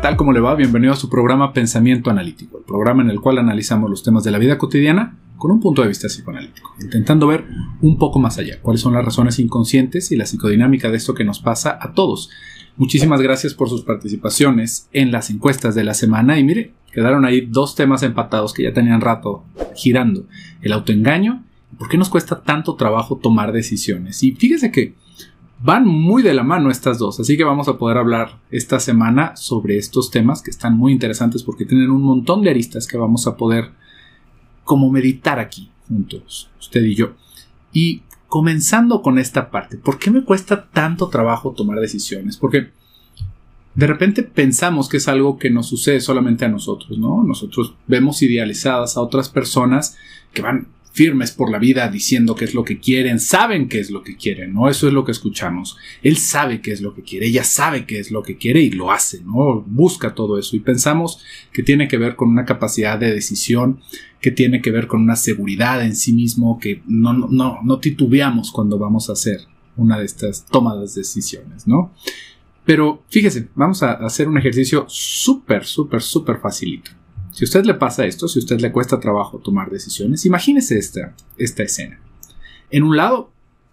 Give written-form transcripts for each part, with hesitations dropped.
tal? ¿Cómo le va? Bienvenido a su programa Pensamiento Analítico, el programa en el cual analizamos los temas de la vida cotidiana con un punto de vista psicoanalítico, intentando ver un poco más allá, cuáles son las razones inconscientes y la psicodinámica de esto que nos pasa a todos. Muchísimas gracias por sus participaciones en las encuestas de la semana y mire, quedaron ahí dos temas empatados que ya tenían rato girando, el autoengaño y por qué nos cuesta tanto trabajo tomar decisiones. Y fíjese que van muy de la mano estas dos, así que vamos a poder hablar esta semana sobre estos temas que están muy interesantes porque tienen un montón de aristas que vamos a poder como meditar aquí juntos, usted y yo. Y comenzando con esta parte, ¿por qué me cuesta tanto trabajo tomar decisiones? Porque de repente pensamos que es algo que nos sucede solamente a nosotros, ¿no? Nosotros vemos idealizadas a otras personas que van firmes por la vida diciendo qué es lo que quieren, saben qué es lo que quieren, ¿no? Eso es lo que escuchamos. Él sabe qué es lo que quiere, ella sabe qué es lo que quiere y lo hace, ¿no? Busca todo eso y pensamos que tiene que ver con una capacidad de decisión, que tiene que ver con una seguridad en sí mismo, que no titubeamos cuando vamos a hacer una de estas tomadas de decisiones, ¿no? Pero fíjese, vamos a hacer un ejercicio súper facilito. Si a usted le pasa esto, si a usted le cuesta trabajo tomar decisiones, imagínese esta escena. En un lado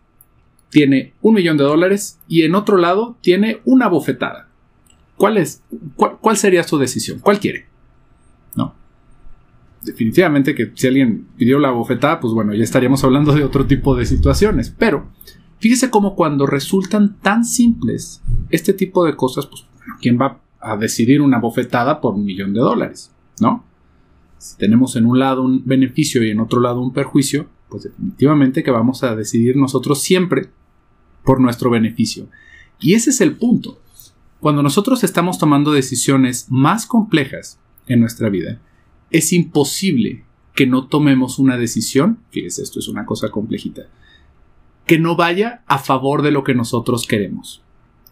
tiene $1,000,000 y en otro lado tiene una bofetada. ¿Cuál sería su decisión? ¿Cuál quiere? No. Definitivamente que si alguien pidió la bofetada, pues bueno, ya estaríamos hablando de otro tipo de situaciones. Pero fíjese cómo cuando resultan tan simples este tipo de cosas, pues bueno, ¿quién va a decidir una bofetada por $1,000,000? ¿No? Si tenemos en un lado un beneficio y en otro lado un perjuicio, pues definitivamente que vamos a decidir nosotros siempre por nuestro beneficio. Y ese es el punto. Cuando nosotros estamos tomando decisiones más complejas en nuestra vida, es imposible que no tomemos una decisión, fíjese, esto es una cosa complejita, que no vaya a favor de lo que nosotros queremos.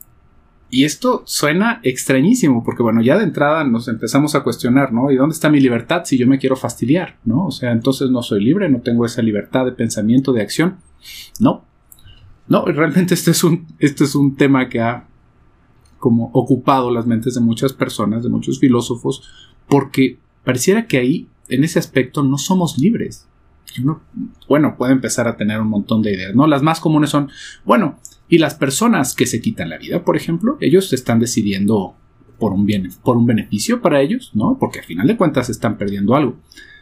Y esto suena extrañísimo porque, bueno, ya de entrada nos empezamos a cuestionar, ¿no? ¿Y dónde está mi libertad si yo me quiero fastidiar, ¿no? O sea, entonces no soy libre, no tengo esa libertad de pensamiento, de acción. No, realmente este es un tema que ha como ocupado las mentes de muchas personas, de muchos filósofos, porque pareciera que ahí, en ese aspecto, no somos libres. Uno, bueno, puede empezar a tener un montón de ideas, ¿no? Las más comunes son, bueno, y las personas que se quitan la vida, por ejemplo, ellos están decidiendo por un beneficio para ellos, ¿no? Porque al final de cuentas están perdiendo algo.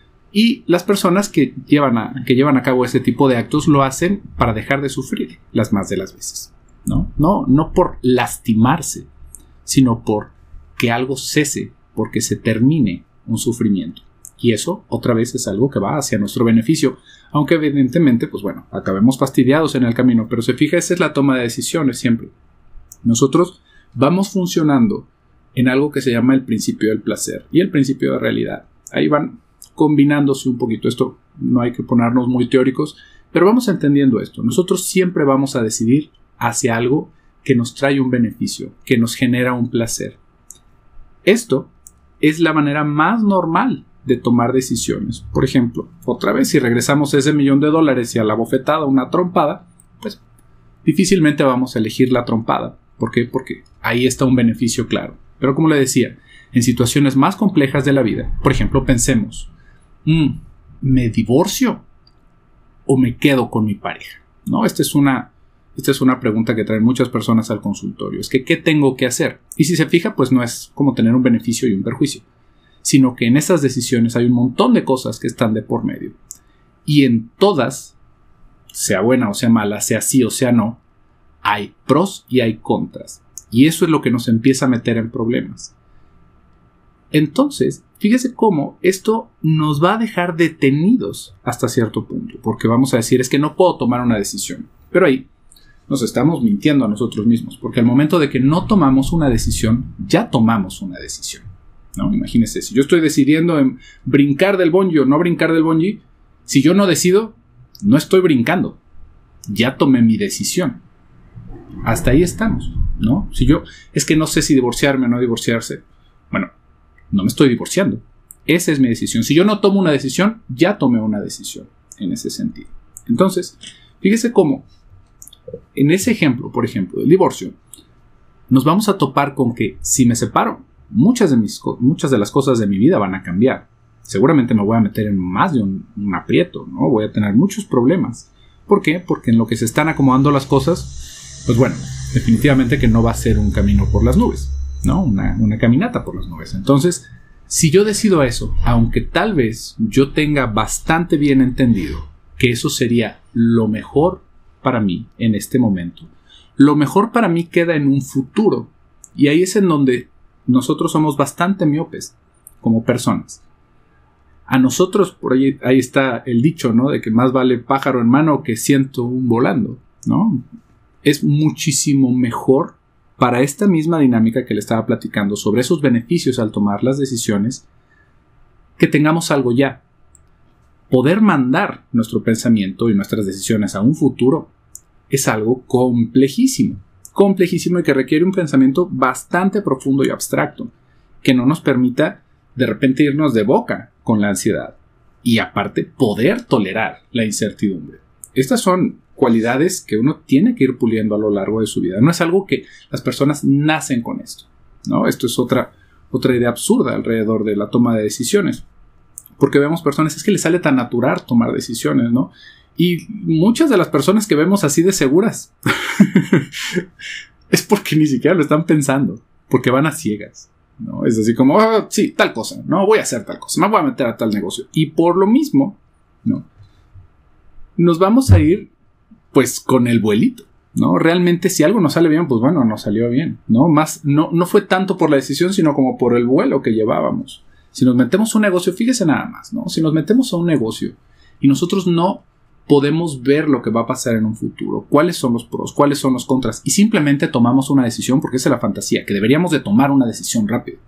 Y las personas que llevan a cabo ese tipo de actos lo hacen para dejar de sufrir las más de las veces, ¿no? No por lastimarse, sino por que algo cese, porque se termine un sufrimiento. Y eso, otra vez, es algo que va hacia nuestro beneficio. Aunque evidentemente, pues bueno, acabemos fastidiados en el camino. Pero se fija, esa es la toma de decisiones siempre. Nosotros vamos funcionando en algo que se llama el principio del placer y el principio de realidad. Ahí van combinándose un poquito. Esto no hay que ponernos muy teóricos, pero vamos entendiendo esto. Nosotros siempre vamos a decidir hacia algo que nos trae un beneficio, que nos genera un placer. Esto es la manera más normal de tomar decisiones. Por ejemplo, otra vez, si regresamos a ese $1,000,000 y a la bofetada una trompada, pues difícilmente vamos a elegir la trompada. ¿Por qué? Porque ahí está un beneficio claro. Pero como le decía, en situaciones más complejas de la vida, por ejemplo, pensemos, ¿me divorcio o me quedo con mi pareja? ¿No? Esta es una pregunta que traen muchas personas al consultorio. Es que, ¿qué tengo que hacer? Y si se fija, pues no es como tener un beneficio y un perjuicio, sino que en esas decisiones hay un montón de cosas que están de por medio. Y en todas, sea buena o sea mala, sea sí o sea no, hay pros y hay contras. Y eso es lo que nos empieza a meter en problemas. Entonces, fíjese cómo esto nos va a dejar detenidos hasta cierto punto, porque vamos a decir, es que no puedo tomar una decisión. Pero ahí nos estamos mintiendo a nosotros mismos, porque al momento de que no tomamos una decisión, ya tomamos una decisión. ¿No? Imagínese, si yo estoy decidiendo en brincar del bungee o no brincar del bungee, si yo no decido, no estoy brincando. Ya tomé mi decisión. Hasta ahí estamos, ¿no? Si yo, es que no sé si divorciarme o no divorciarse, bueno, no me estoy divorciando. Esa es mi decisión. Si yo no tomo una decisión, ya tomé una decisión en ese sentido. Entonces, fíjese cómo, en ese ejemplo, por ejemplo, del divorcio, nos vamos a topar con que si me separo, muchas de las cosas de mi vida van a cambiar. Seguramente me voy a meter en más de un aprieto, ¿no? Voy a tener muchos problemas. ¿Por qué? Porque en lo que se están acomodando las cosas, pues bueno, definitivamente que no va a ser un camino por las nubes, ¿no? Una caminata por las nubes. Entonces, si yo decido eso, aunque tal vez yo tenga bastante bien entendido que eso sería lo mejor para mí en este momento, lo mejor para mí queda en un futuro. Y ahí es en donde nosotros somos bastante miopes como personas. A nosotros, por ahí está el dicho, ¿no? De que más vale pájaro en mano que ciento volando, ¿no? Es muchísimo mejor para esta misma dinámica que le estaba platicando sobre esos beneficios al tomar las decisiones, que tengamos algo ya. Poder mandar nuestro pensamiento y nuestras decisiones a un futuro es algo complejísimo y que requiere un pensamiento bastante profundo y abstracto, que no nos permita de repente irnos de boca con la ansiedad y aparte poder tolerar la incertidumbre. Estas son cualidades que uno tiene que ir puliendo a lo largo de su vida. No es algo que las personas nacen con esto, ¿no? Esto es otra idea absurda alrededor de la toma de decisiones, porque vemos personas, es que les sale tan natural tomar decisiones, ¿no? Y muchas de las personas que vemos así de seguras es porque ni siquiera lo están pensando, porque van a ciegas, ¿no? Es así como, sí, tal cosa, no, voy a hacer tal cosa, me voy a meter a tal negocio. Y por lo mismo, ¿no? Nos vamos a ir, pues, con el vuelito, ¿no? Realmente, si algo nos sale bien, pues bueno, nos salió bien, ¿no? No fue tanto por la decisión, sino como por el vuelo que llevábamos. Si nos metemos a un negocio, fíjese nada más, ¿no? Si nos metemos a un negocio y nosotros no podemos ver lo que va a pasar en un futuro, cuáles son los pros, cuáles son los contras, y simplemente tomamos una decisión, porque esa es la fantasía, que deberíamos de tomar una decisión rápido.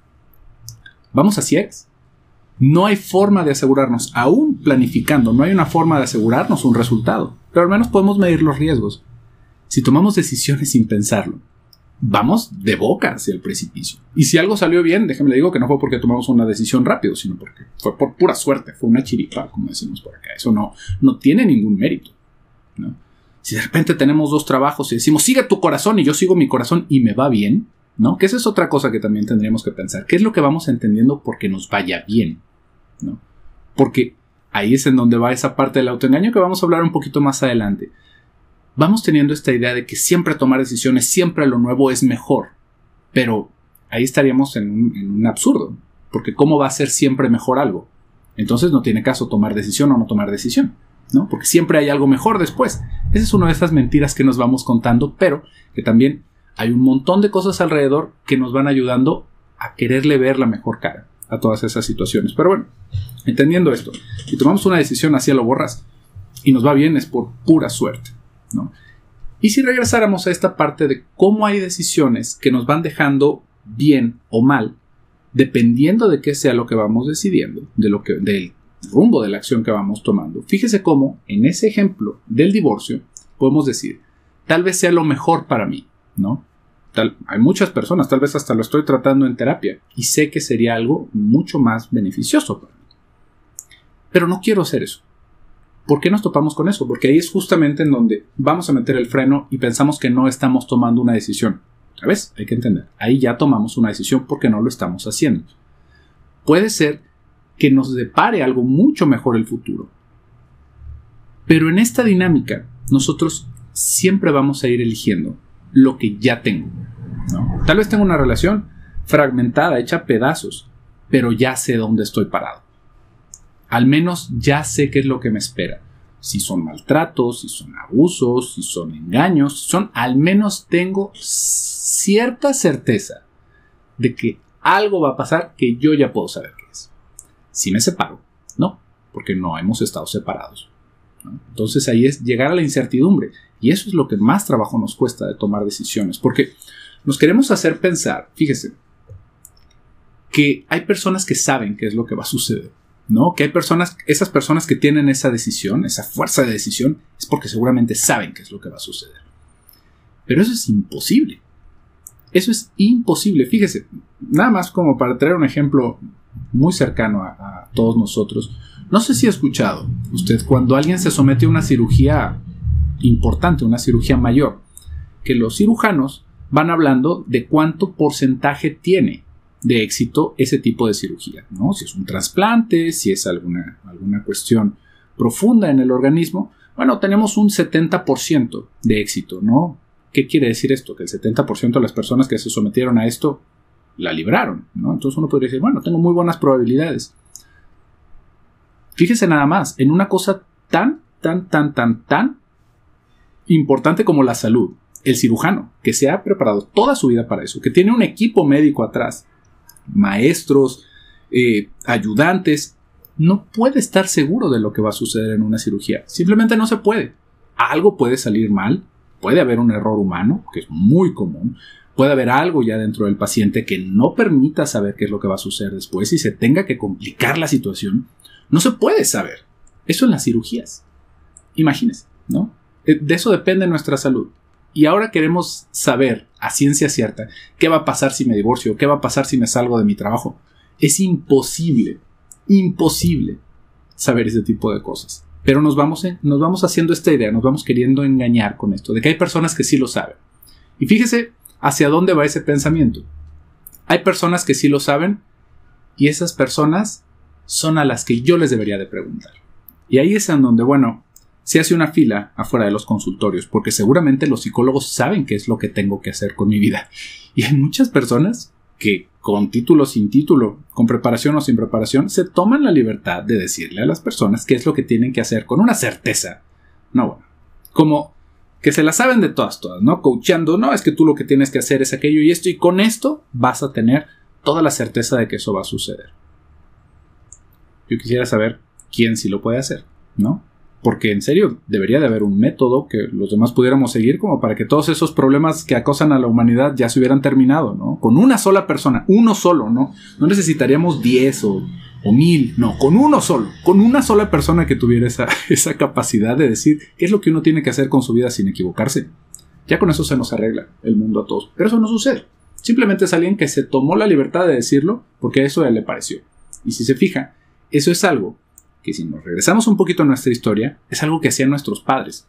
Vamos a ciegas. No hay forma de asegurarnos, aún planificando, no hay una forma de asegurarnos un resultado, pero al menos podemos medir los riesgos. Si tomamos decisiones sin pensarlo, vamos de boca hacia el precipicio. Y si algo salió bien, déjeme le digo que no fue porque tomamos una decisión rápido, sino porque fue por pura suerte, fue una chiripa, como decimos por acá. Eso no tiene ningún mérito, ¿no? Si de repente tenemos 2 trabajos y decimos, sigue tu corazón y yo sigo mi corazón y me va bien, ¿no? Que esa es otra cosa que también tendríamos que pensar. ¿Qué es lo que vamos entendiendo porque nos vaya bien, ¿no? Porque ahí es en donde va esa parte del autoengaño que vamos a hablar un poquito más adelante. Vamos teniendo esta idea de que siempre tomar decisiones, siempre lo nuevo es mejor. Pero ahí estaríamos en un absurdo. Porque ¿cómo va a ser siempre mejor algo? Entonces no tiene caso tomar decisión o no tomar decisión, ¿no? Porque siempre hay algo mejor después. Esa es una de esas mentiras que nos vamos contando, pero que también hay un montón de cosas alrededor que nos van ayudando a quererle ver la mejor cara a todas esas situaciones. Pero bueno, entendiendo esto, si tomamos una decisión hacia lo borras y nos va bien, es por pura suerte, ¿no? Y si regresáramos a esta parte de cómo hay decisiones que nos van dejando bien o mal, dependiendo de qué sea lo que vamos decidiendo, del rumbo de la acción que vamos tomando. Fíjese cómo en ese ejemplo del divorcio podemos decir, tal vez sea lo mejor para mí, ¿no? Hay muchas personas, tal vez hasta lo estoy tratando en terapia y sé que sería algo mucho más beneficioso para mí. Pero no quiero hacer eso. ¿Por qué nos topamos con eso? Porque ahí es justamente en donde vamos a meter el freno y pensamos que no estamos tomando una decisión. Otra vez, hay que entender. Ahí ya tomamos una decisión porque no lo estamos haciendo. Puede ser que nos depare algo mucho mejor el futuro. Pero en esta dinámica, nosotros siempre vamos a ir eligiendo lo que ya tengo, ¿no? Tal vez tengo una relación fragmentada, hecha a pedazos, pero ya sé dónde estoy parado. Al menos ya sé qué es lo que me espera. Si son maltratos, si son abusos, si son engaños, al menos tengo cierta certeza de que algo va a pasar que yo ya puedo saber qué es. Si me separo, no, porque no hemos estado separados, ¿no? Entonces ahí es llegar a la incertidumbre. Y eso es lo que más trabajo nos cuesta de tomar decisiones. Porque nos queremos hacer pensar, fíjese, que hay personas que saben qué es lo que va a suceder, ¿no? Que hay esas personas que tienen esa decisión, esa fuerza de decisión, es porque seguramente saben qué es lo que va a suceder. Pero eso es imposible. Eso es imposible. Fíjese, nada más como para traer un ejemplo muy cercano a todos nosotros. No sé si ha escuchado usted cuando alguien se somete a una cirugía importante, una cirugía mayor, que los cirujanos van hablando de cuánto porcentaje tiene, de éxito ese tipo de cirugía, ¿no? Si es un trasplante, si es alguna cuestión profunda en el organismo, bueno, tenemos un 70% de éxito, ¿no? ¿Qué quiere decir esto? Que el 70% de las personas que se sometieron a esto la libraron, ¿no? Entonces uno podría decir, bueno, tengo muy buenas probabilidades. Fíjese nada más, en una cosa tan importante como la salud, el cirujano, que se ha preparado toda su vida para eso, que tiene un equipo médico atrás, maestros, ayudantes, no puede estar seguro de lo que va a suceder en una cirugía. Simplemente no se puede. Algo puede salir mal, puede haber un error humano, que es muy común, puede haber algo ya dentro del paciente que no permita saber qué es lo que va a suceder después y se tenga que complicar la situación. No se puede saber. Eso en las cirugías. Imagínense, ¿no? De eso depende nuestra salud. Y ahora queremos saber a ciencia cierta qué va a pasar si me divorcio, qué va a pasar si me salgo de mi trabajo. Es imposible saber ese tipo de cosas. Pero nos vamos haciendo esta idea, nos vamos queriendo engañar con esto, de que hay personas que sí lo saben. Y fíjese hacia dónde va ese pensamiento. Hay personas que sí lo saben y esas personas son a las que yo les debería de preguntar. Y ahí es en donde, bueno, se hace una fila afuera de los consultorios, porque seguramente los psicólogos saben qué es lo que tengo que hacer con mi vida. Y hay muchas personas que con título, sin título, con preparación o sin preparación, se toman la libertad de decirle a las personas qué es lo que tienen que hacer con una certeza. No, bueno, como que se la saben de todas, ¿no? Coachando, no, es que tú lo que tienes que hacer es aquello y esto, y con esto vas a tener toda la certeza de que eso va a suceder. Yo quisiera saber quién sí lo puede hacer, ¿no? Porque en serio debería de haber un método que los demás pudiéramos seguir como para que todos esos problemas que acosan a la humanidad ya se hubieran terminado, ¿no? Con una sola persona, uno solo, ¿no? No necesitaríamos 10 o 1000, no, con uno solo, con una sola persona que tuviera esa capacidad de decir qué es lo que uno tiene que hacer con su vida sin equivocarse. Ya con eso se nos arregla el mundo a todos. Pero eso no sucede. Simplemente es alguien que se tomó la libertad de decirlo porque a eso a él le pareció. Y si se fija, eso es algo que si nos regresamos un poquito a nuestra historia, es algo que hacían nuestros padres.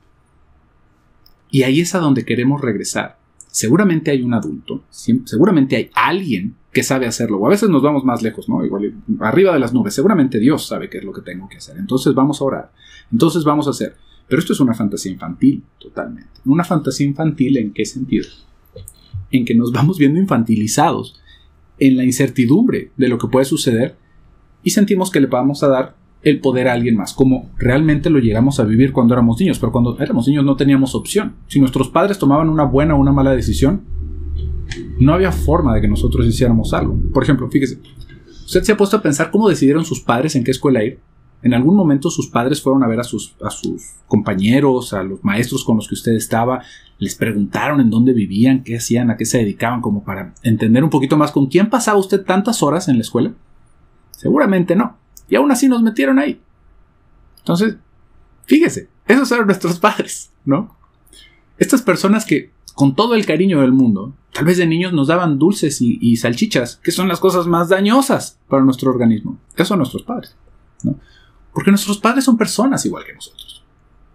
Y ahí es a donde queremos regresar. Seguramente hay un adulto, seguramente hay alguien que sabe hacerlo, o a veces nos vamos más lejos, ¿no? Igual arriba de las nubes, seguramente Dios sabe qué es lo que tengo que hacer. Entonces vamos a orar, entonces vamos a hacer. Pero esto es una fantasía infantil, totalmente. Una fantasía infantil, ¿en qué sentido? En que nos vamos viendo infantilizados en la incertidumbre de lo que puede suceder y sentimos que le vamos a dar el poder a alguien más, como realmente lo llegamos a vivir cuando éramos niños, pero cuando éramos niños no teníamos opción. Si nuestros padres tomaban una buena o una mala decisión, no había forma de que nosotros hiciéramos algo. Por ejemplo, fíjese, ¿usted se ha puesto a pensar cómo decidieron sus padres en qué escuela ir? En algún momento sus padres fueron a ver a sus compañeros, a los maestros con los que usted estaba, les preguntaron en dónde vivían, qué hacían, a qué se dedicaban, como para entender un poquito más con quién pasaba usted tantas horas en la escuela. Seguramente no. Y aún así nos metieron ahí. Entonces, fíjese, esos eran nuestros padres, ¿no? Estas personas que, con todo el cariño del mundo, tal vez de niños nos daban dulces y salchichas, que son las cosas más dañosas para nuestro organismo. Esos son nuestros padres, ¿no? Porque nuestros padres son personas igual que nosotros.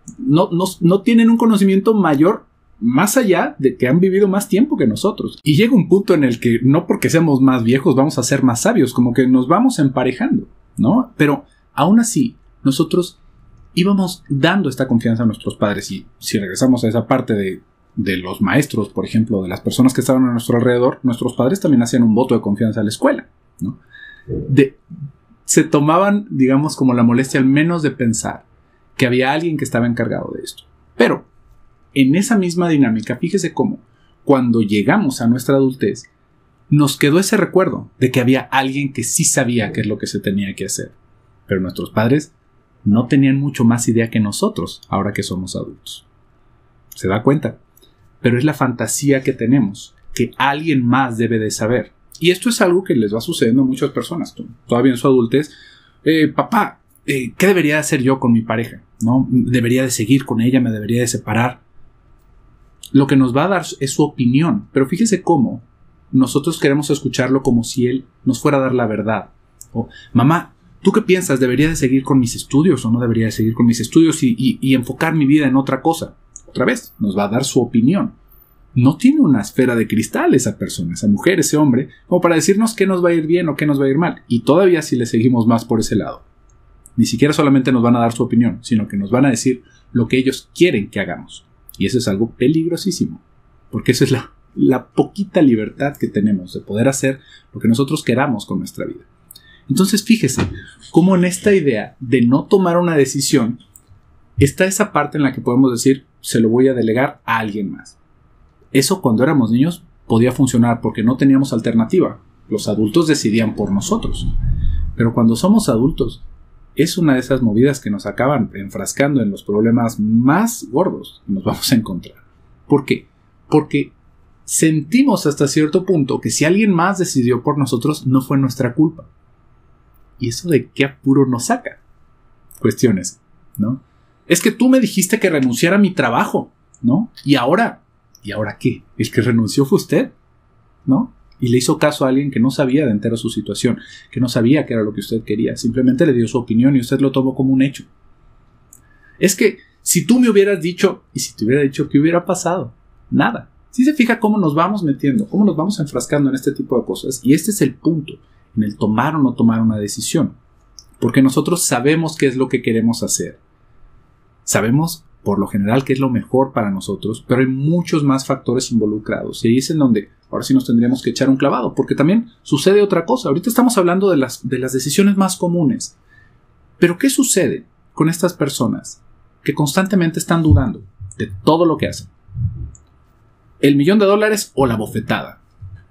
No tienen un conocimiento mayor más allá de que han vivido más tiempo que nosotros. Y llega un punto en el que no porque seamos más viejos vamos a ser más sabios, como que nos vamos emparejando, ¿no? Pero aún así, nosotros íbamos dando esta confianza a nuestros padres. Y si regresamos a esa parte de los maestros, por ejemplo, de las personas que estaban a nuestro alrededor, nuestros padres también hacían un voto de confianza a la escuela, ¿no? Se tomaban, digamos, como la molestia al menos de pensar que había alguien que estaba encargado de esto. Pero en esa misma dinámica, fíjese cómo cuando llegamos a nuestra adultez, nos quedó ese recuerdo de que había alguien que sí sabía qué es lo que se tenía que hacer. Pero nuestros padres no tenían mucho más idea que nosotros ahora que somos adultos. ¿Se da cuenta? Pero es la fantasía que tenemos, que alguien más debe de saber. Y esto es algo que les va sucediendo a muchas personas. Todavía en su adultez, papá, ¿qué debería hacer yo con mi pareja? ¿No? ¿Debería de seguir con ella? ¿Me debería de separar? Lo que nos va a dar es su opinión. Pero fíjese cómo nosotros queremos escucharlo como si él nos fuera a dar la verdad. O, mamá, ¿tú qué piensas? ¿Debería de seguir con mis estudios o no debería de seguir con mis estudios y enfocar mi vida en otra cosa? Otra vez, nos va a dar su opinión. no tiene una esfera de cristal esa persona, esa mujer, ese hombre, como para decirnos qué nos va a ir bien o qué nos va a ir mal. Y todavía si le seguimos más por ese lado, ni siquiera solamente nos van a dar su opinión, sino que nos van a decir lo que ellos quieren que hagamos. Y eso es algo peligrosísimo, porque eso es la poquita libertad que tenemos de poder hacer lo que nosotros queramos con nuestra vida. Entonces fíjese cómo en esta idea de no tomar una decisión está esa parte en la que podemos decir, se lo voy a delegar a alguien más. Eso cuando éramos niños podía funcionar porque no teníamos alternativa. Los adultos decidían por nosotros. Pero cuando somos adultos, es una de esas movidas que nos acaban enfrascando en los problemas más gordos que nos vamos a encontrar. ¿Por qué? Porque sentimos hasta cierto punto que si alguien más decidió por nosotros, no fue nuestra culpa. ¿Y eso de qué apuro nos saca? Cuestiones, ¿no? Es que tú me dijiste que renunciara a mi trabajo, ¿no? ¿Y ahora qué? El que renunció fue usted, ¿no? Y le hizo caso a alguien que no sabía de entero su situación, que no sabía qué era lo que usted quería. Simplemente le dio su opinión y usted lo tomó como un hecho. Es que si tú me hubieras dicho, y si te hubiera dicho, ¿qué hubiera pasado? Nada. ¿Sí se fija cómo nos vamos metiendo, cómo nos vamos enfrascando en este tipo de cosas? Y este es el punto, en el tomar o no tomar una decisión. Porque nosotros sabemos qué es lo que queremos hacer. Sabemos por lo general qué es lo mejor para nosotros, pero hay muchos más factores involucrados. Y ahí es en donde ahora sí nos tendríamos que echar un clavado, porque también sucede otra cosa. Ahorita estamos hablando de las decisiones más comunes. Pero ¿qué sucede con estas personas que constantemente están dudando de todo lo que hacen? ¿El $1,000,000 o la bofetada?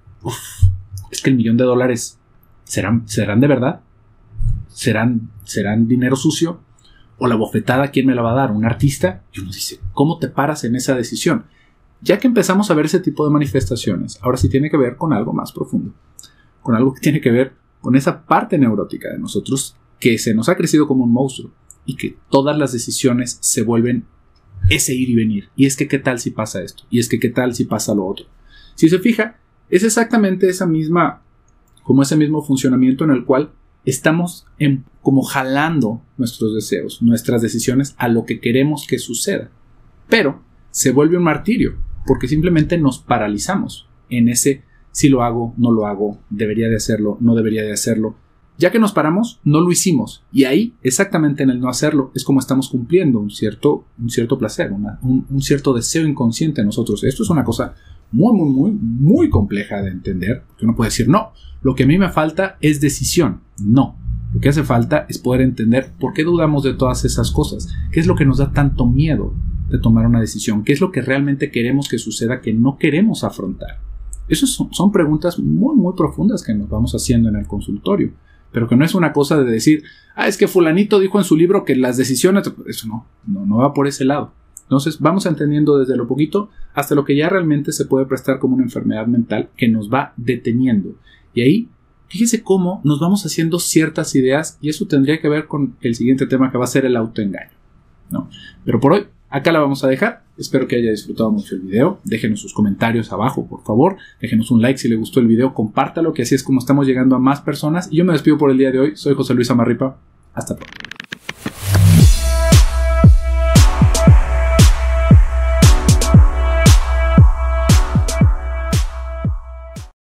Es que el $1,000,000 ¿serán de verdad? ¿Serán dinero sucio? ¿O la bofetada quién me la va a dar? ¿Un artista? Y uno dice, ¿cómo te paras en esa decisión? Ya que empezamos a ver ese tipo de manifestaciones, ahora sí tiene que ver con algo más profundo. Con algo que tiene que ver con esa parte neurótica de nosotros que se nos ha crecido como un monstruo y que todas las decisiones se vuelven ese ir y venir. Y es que ¿qué tal si pasa esto? Y es que ¿qué tal si pasa lo otro? Si se fija, es exactamente ese mismo funcionamiento en el cual estamos como jalando nuestros deseos, nuestras decisiones a lo que queremos que suceda. Pero se vuelve un martirio porque simplemente nos paralizamos en ese si lo hago, no lo hago, debería de hacerlo, no debería de hacerlo. Ya que nos paramos, no lo hicimos. Y ahí, exactamente en el no hacerlo, es como estamos cumpliendo un cierto placer, un cierto deseo inconsciente en nosotros. Esto es una cosa muy, muy, muy, muy compleja de entender. Porque uno puede decir, no, lo que a mí me falta es decisión. No, lo que hace falta es poder entender por qué dudamos de todas esas cosas. ¿Qué es lo que nos da tanto miedo de tomar una decisión? ¿Qué es lo que realmente queremos que suceda que no queremos afrontar? Esas son preguntas muy, muy profundas que nos vamos haciendo en el consultorio. Pero que no es una cosa de decir, es que fulanito dijo en su libro que las decisiones... Eso no va por ese lado. Entonces vamos entendiendo desde lo poquito hasta lo que ya realmente se puede prestar como una enfermedad mental que nos va deteniendo. Y ahí, fíjese cómo nos vamos haciendo ciertas ideas y eso tendría que ver con el siguiente tema que va a ser el autoengaño, ¿no? Pero por hoy, acá la vamos a dejar. Espero que haya disfrutado mucho el video. Déjenos sus comentarios abajo, por favor. Déjenos un like si le gustó el video. Compártalo, que así es como estamos llegando a más personas. Y yo me despido por el día de hoy. Soy José Luis Amarripa. Hasta pronto.